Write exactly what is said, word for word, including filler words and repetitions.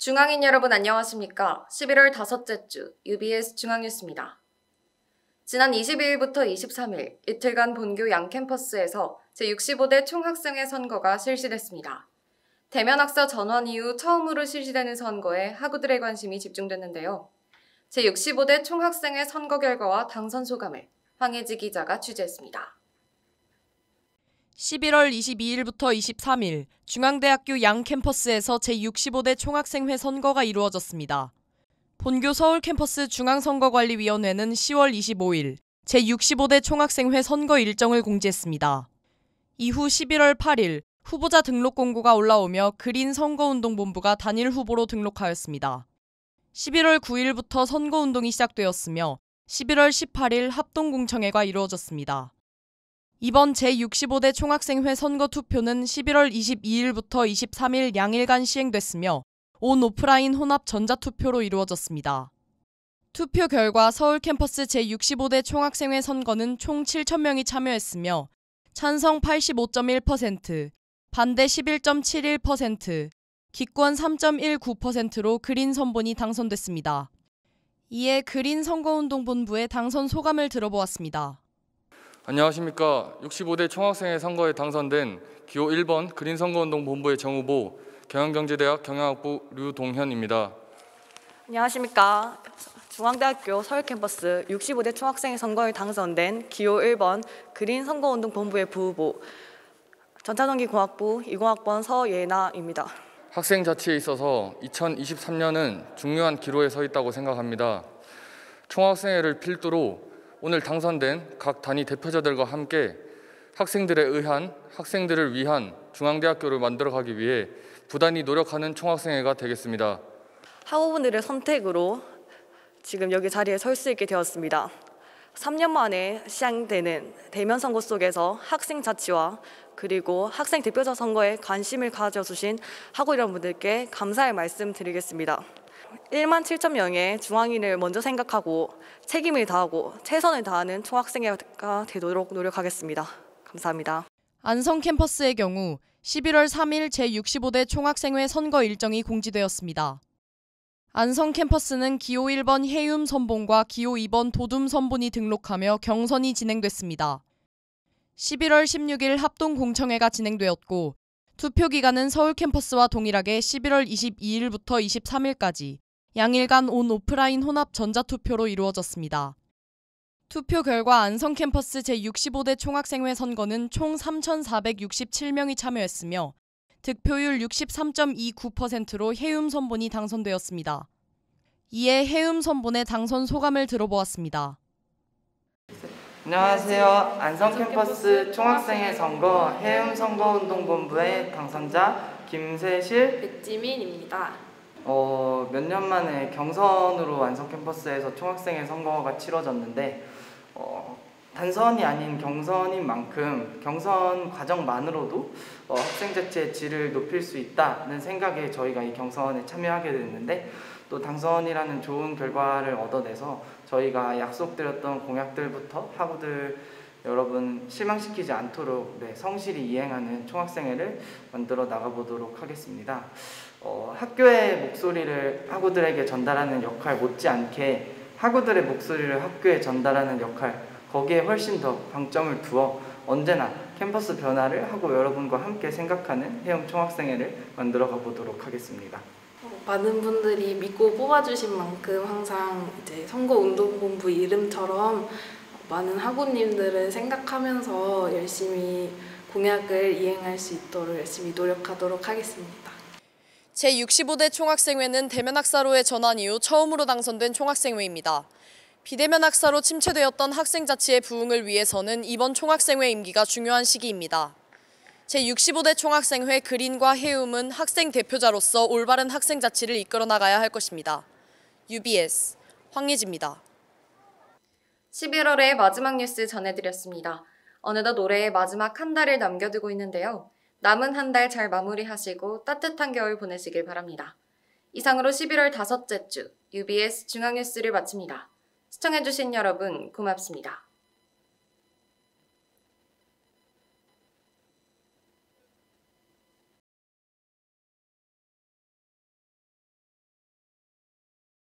중앙인 여러분 안녕하십니까? 십일월 다섯째 주 유비에스 중앙뉴스입니다. 지난 이십이일부터 이십삼일 이틀간 본교 양캠퍼스에서 제육십오 대 총학생회 선거가 실시됐습니다. 대면학사 전환 이후 처음으로 실시되는 선거에 학우들의 관심이 집중됐는데요. 제육십오 대 총학생회 선거 결과와 당선 소감을 황혜지 기자가 취재했습니다. 십일월 이십이일부터 이십삼일 중앙대학교 양캠퍼스에서 제육십오 대 총학생회 선거가 이루어졌습니다. 본교 서울캠퍼스 중앙선거관리위원회는 시월 이십오일 제육십오 대 총학생회 선거 일정을 공지했습니다. 이후 십일월 팔일 후보자 등록 공고가 올라오며 그린 선거운동본부가 단일 후보로 등록하였습니다. 십일월 구일부터 선거운동이 시작되었으며 십일월 십팔일 합동공청회가 이루어졌습니다. 이번 제육십오 대 총학생회 선거 투표는 십일월 이십이일부터 이십삼일 양일간 시행됐으며 온 오프라인 혼합 전자투표로 이루어졌습니다. 투표 결과 서울 캠퍼스 제육십오 대 총학생회 선거는 총 칠천 명이 참여했으며 찬성 팔십오 점 일 퍼센트, 반대 십일 점 칠일 퍼센트, 기권 삼 점 일구 퍼센트로 그린 선본이 당선됐습니다. 이에 그린 선거운동본부의 당선 소감을 들어보았습니다. 안녕하십니까. 육십오 대 총학생회 선거에 당선된 기호 일 번 그린선거운동본부의 정후보 경영경제대학 경영학부 류동현입니다. 안녕하십니까. 중앙대학교 서울캠퍼스 육십오 대 총학생회 선거에 당선된 기호 일 번 그린선거운동본부의 부후보 전자전기공학부 이공학번 서예나입니다. 학생 자치에 있어서 이천이십삼년은 중요한 기로에 서 있다고 생각합니다. 총학생회를 필두로 오늘 당선된 각 단위 대표자들과 함께 학생들에 의한, 학생들을 위한 중앙대학교를 만들어가기 위해 부단히 노력하는 총학생회가 되겠습니다. 학우분들의 선택으로 지금 여기 자리에 설 수 있게 되었습니다. 삼 년 만에 시행되는 대면 선거 속에서 학생 자치와 그리고 학생 대표자 선거에 관심을 가져주신 학우 여러분들께 감사의 말씀 드리겠습니다. 일만 칠천 명의 중앙인을 먼저 생각하고 책임을 다하고 최선을 다하는 총학생회가 되도록 노력하겠습니다. 감사합니다. 안성 캠퍼스의 경우 십일월 삼일 제육십오 대 총학생회 선거 일정이 공지되었습니다. 안성 캠퍼스는 기호 일 번 해움 선본과 기호 이 번 도둠 선본이 등록하며 경선이 진행됐습니다. 십일월 십육일 합동공청회가 진행되었고 투표 기간은 서울 캠퍼스와 동일하게 십일월 이십이일부터 이십삼일까지 양일간 온 오프라인 혼합 전자투표로 이루어졌습니다. 투표 결과 안성 캠퍼스 제육십오 대 총학생회 선거는 총 삼천사백육십칠 명이 참여했으며 득표율 육십삼 점 이구 퍼센트로 해움 선본이 당선되었습니다. 이에 해움 선본의 당선 소감을 들어보았습니다. 안녕하세요. 안성 캠퍼스 총학생회 선거 해움 선거운동본부의 당선자 김세실, 백지민입니다. 어, 몇 년 만에 경선으로 안성 캠퍼스에서 총학생회 선거가 치러졌는데 어, 단선이 아닌 경선인 만큼 경선 과정만으로도 어, 학생 자체의 질을 높일 수 있다는 생각에 저희가 이 경선에 참여하게 됐는데 또 당선이라는 좋은 결과를 얻어내서 저희가 약속드렸던 공약들부터 학우들 여러분 실망시키지 않도록 네, 성실히 이행하는 총학생회를 만들어 나가보도록 하겠습니다. 어, 학교의 목소리를 학우들에게 전달하는 역할 못지않게 학우들의 목소리를 학교에 전달하는 역할 거기에 훨씬 더 방점을 두어 언제나 캠퍼스 변화를 하고 여러분과 함께 생각하는 해움 총학생회를 만들어 가보도록 하겠습니다. 많은 분들이 믿고 뽑아주신 만큼 항상 이제 선거운동본부 이름처럼 많은 학우님들을 생각하면서 열심히 공약을 이행할 수 있도록 열심히 노력하도록 하겠습니다. 제육십오 대 총학생회는 대면 학사로의 전환 이후 처음으로 당선된 총학생회입니다. 비대면 학사로 침체되었던 학생 자치의 부흥을 위해서는 이번 총학생회 임기가 중요한 시기입니다. 제육십오 대 총학생회 그린과 해움은 학생 대표자로서 올바른 학생 자치를 이끌어 나가야 할 것입니다. 유비에스 황예지입니다. 십일월의 마지막 뉴스 전해드렸습니다. 어느덧 올해의 마지막 한 달을 남겨두고 있는데요. 남은 한 달 잘 마무리하시고 따뜻한 겨울 보내시길 바랍니다. 이상으로 십일월 다섯째 주 유비에스 중앙뉴스를 마칩니다. 시청해주신 여러분 고맙습니다.